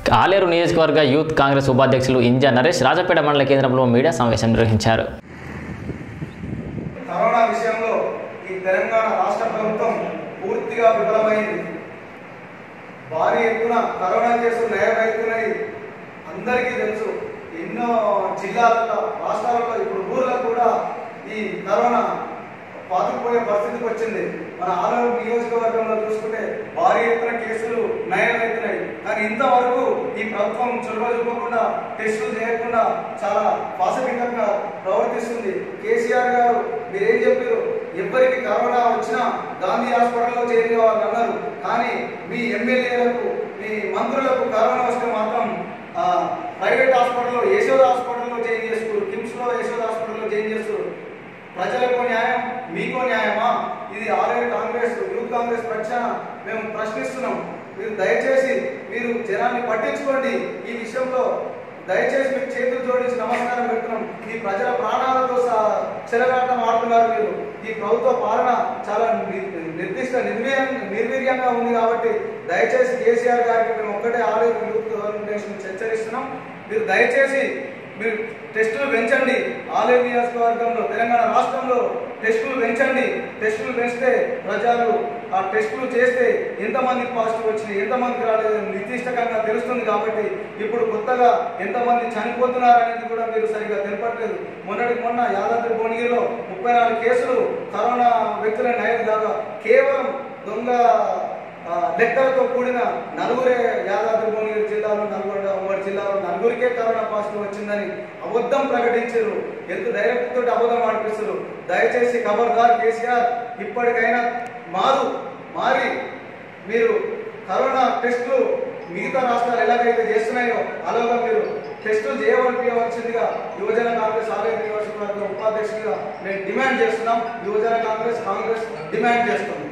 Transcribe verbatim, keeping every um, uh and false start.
ఆలేరు నియోజకవర్గ యూత్ కాంగ్రెస్ ఉపాధ్యక్షులు ఇంజా నరేష్ రాజపేట మండల కేంద్రంలో మీడియా సమావేశం నిర్వహించారు. కరోనా విషయంలో ఈ తెలంగాణ రాష్ట్ర ప్రభుత్వం పూర్తిగా విఫలమైంది. భారీ ఎత్తున కరోనా కేసులు నయమవుతున్నాయి. అందరికీ తెలుసు. ఎన్నో జిల్లాలలో రాష్ట్రాలలో ఇప్పుడు ఊర్లో కూడా ఈ కరోనా పాతుకుపోయే పరిస్థితికి వచ్చింది. మన ఆలూరు నియోజకవర్గంలో చూసుకుంటే భారీ ఎత్తున కేసులు నయమవుతున్నాయి. కానీ ఇంతవరకు ఈ ప్రభుత్వం చొరవ చూపకుండా టెస్టులు చేయకుండా చాలా పాసిటివ్గా ప్రవర్తిస్తుంది. కేసీఆర్ గారు మీరేం చెప్పారు? ఎవరికి కరోనా వచ్చినా గాంధీ హాస్పిటల్లో చేరి కావాలని అన్నారు. కానీ మీ ఎమ్మెల్యేలకు మీ మంత్రులకు కరోనా వస్తే మాత్రం ప్రైవేట్ హాస్పిటల్లో యశోద హాస్పిటల్లో చేంజ్ చేస్తారు, కిమ్స్లో యశోద హాస్పిటల్లో చేంజ్ చేస్తారు. ప్రజలకు న్యాయం, మీకో న్యాయమా? ఇది ఆల్రెడీ కాంగ్రెస్ యూత్ కాంగ్రెస్ పక్షాన మేము ప్రశ్నిస్తున్నాం. మీరు దయచేసి మీరు జనాన్ని పట్టించుకోండి. ఈ విషయంలో దయచేసి మీకు చేతులు జోడించి నమస్కారం పెడుతున్నాం. ఈ ప్రజల ప్రాణాలతో చెలగాటం ఆడుతున్నారు మీరు. ఈ ప్రభుత్వ పాలన చాలా నిర్దిష్ట నిర్వీర్యం నిర్వీర్యంగా ఉంది. కాబట్టి దయచేసి కేసీఆర్ గారికి మేము ఒక్కటే ఆరోగ్య యూత్ ఆర్గనైజేషన్ హెచ్చరిస్తున్నాం. మీరు దయచేసి మీరు టెస్టులు పెంచండి. ఆలేరు నియోజకవర్గంలో తెలంగాణ రాష్ట్రంలో టెస్టులు పెంచండి. టెస్టులు పెంచితే ప్రజలు ఆ టెస్టులు చేస్తే ఎంతమందికి పాజిటివ్ వచ్చినాయి, ఎంతమందికి రాలేదు నిర్దిష్టంగా తెలుస్తుంది. కాబట్టి ఇప్పుడు కొత్తగా ఎంతమంది చనిపోతున్నారు అనేది కూడా మీరు సరిగ్గా తెలపట్లేదు. మొన్నటికి మొన్న యాదాద్రి భువనగిరిలో ముప్పై నాలుగు కేసులు కరోనా వ్యక్తుల నయం కాగా కేవలం దొంగ లెక్కలతో కూడిన నలుగురే యాదాద్రి భువనగిరి జిల్లాలో నల్గొండ ఉమ్మడి జిల్లాలో నలుగురికే కరోనా పాజిటివ్ వచ్చిందని అబద్ధం ప్రకటించారు. ఎంత డైరెక్ట్ తోటి అబద్ధం ఆడిపిస్తారు. దయచేసి ఖబర్దార్ కేసీఆర్, ఇప్పటికైనా మారు మారి మీరు కరోనా టెస్టులు మిగతా రాష్ట్రాలు ఎలాగైతే చేస్తున్నాయో అలాగా మీరు టెస్టులు చేయవలసిందిగా యువజన కాంగ్రెస్ ఆలయ నియోజకవర్గ ఉపాధ్యక్షుడిగా మేము డిమాండ్ చేస్తున్నాం. యువజన కాంగ్రెస్ కాంగ్రెస్ డిమాండ్ చేస్తున్నాం.